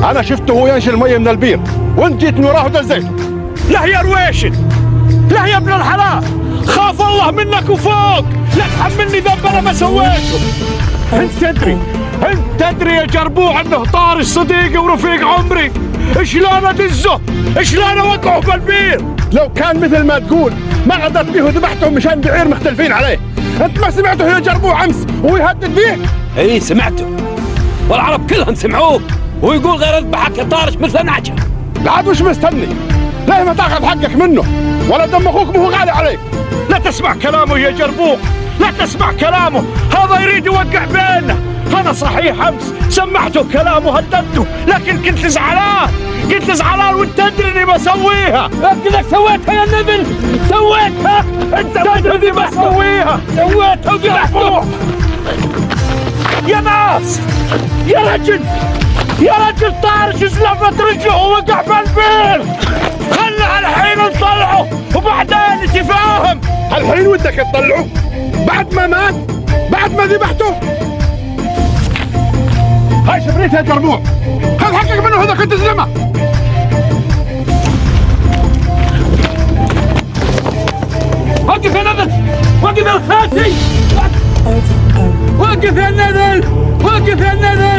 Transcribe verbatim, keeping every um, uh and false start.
انا شفته هو ينشل الميه من البير وانت جيت من وراه ودزيته. لا يا رويشد، لا يا ابن الحلال، خاف الله منك وفوق، لا تحملني ذنب انا ما سويته. انت تدري انت تدري يا جربوع انه طارش صديقي ورفيق عمري، شلون ادزه؟ شلون اوقعه بالبير؟ لو كان مثل ما تقول ما غدرت فيه وذبحتهم مشان بعير مختلفين عليه. انت ما سمعته يا جربوع امس وهو يهدد فيه؟ اي سمعته، والعرب كلهم سمعوه وهو يقول غير اذبحك يا طارش مثل نعجه. بعد وش مستني؟ ليه ما تاخذ حقك منه؟ ولا دم اخوك مو غالي عليك. لا تسمع كلامه يا جربوع، لا تسمع كلامه، هذا يريد يوقع بيننا. انا صحيح امس سمعته كلامه وهددته، لكن كنت زعلان، كنت زعلان وانت تدري اني بسويها. كذا سويتها يا نبل، سويتها، انت تدري اني بسويها، سويتها وذبحته. يا ناس، يا رجل، يا رجل طارش زلفت رجله ووقع بالبير. خلنا الحين نطلعه وبعدين نتفاهم. الحين ودك تطلعه؟ بعد ما مات؟ بعد ما ذبحته؟ هاي شبريت يا جربوع، خذ حقك منه هذا كنت زلمه. وقف يا نذل، وقف يا الخاتي، وقف يا نذل، وقف يا نذل.